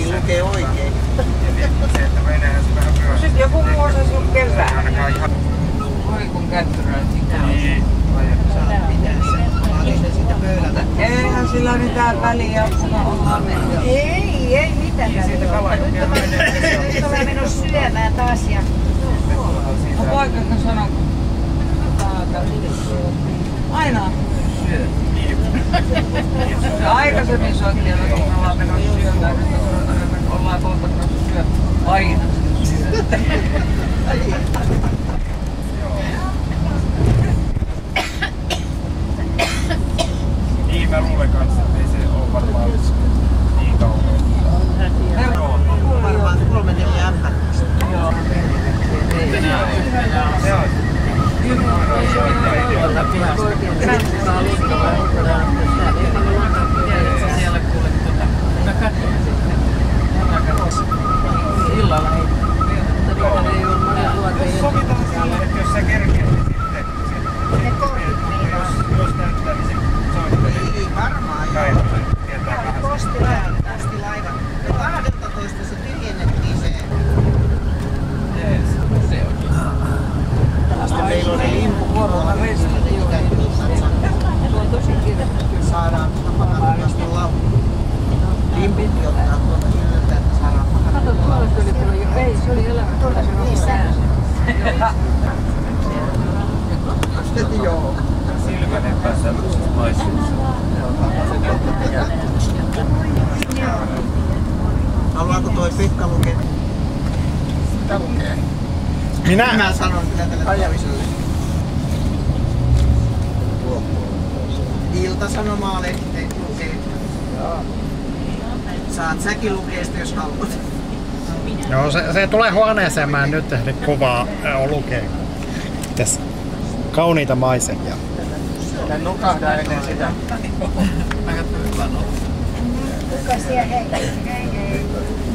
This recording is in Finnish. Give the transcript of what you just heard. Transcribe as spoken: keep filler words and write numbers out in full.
Niin lukee oikein. Sitten joku muu osasi lukea väärin. Oi kun kättyröitiin. Eihän sillä mitään väliä, kun ollaan mennyt. Ei, ei mitään väliä. Nyt ollaan menossa syömään taas ja... No poikako sanoo, aina syö. Aikaisemmin soitti, että kun ollaan menossa syömään, että ollaan kohta menossa syömään. Aina syö. Niin mä luulen kanssa, että ei se oo varmaan niin kauan. Varmaan kolme neljä ämpäriä. Joo. Se on. Siellä kuule tuota. Mä katsoin sitten. Illalla ei. Sovitaan sille, että jos sä kerkeät, niin sitten... Ne kortit meillä on. Jos näyttää, niin se soittaa. Ei varmaan joo. Postilaiva. Postilaiva. Ja kahdentatoista se tyhjennettiin se. Jees, se on. Sitten meillä on ne limpuvuorolla restit, joka saadaan pakattomasta laukkuun. Limput ottaa tuolta yltä, että saadaan pakattomasta laukkuun. Ei, se oli elämä. Sitten joo. Silmän epäselvyyksessä maissuussa. Haluaako toi Pekka lukea? Mitä lukee? Minä? Mä sanon kyllä tälle toiselle. Ilta-Sanomaa-lehti lukee. Saat säkin lukea sitä, jos haluat. Joo, se, se tulee huoneeseen, mä en nyt ehdi kuvaa äh, lukea. Mites kauniita maisemia. Tän nukahda ennen sitä. Kuka siellä? Ei, ei, ei.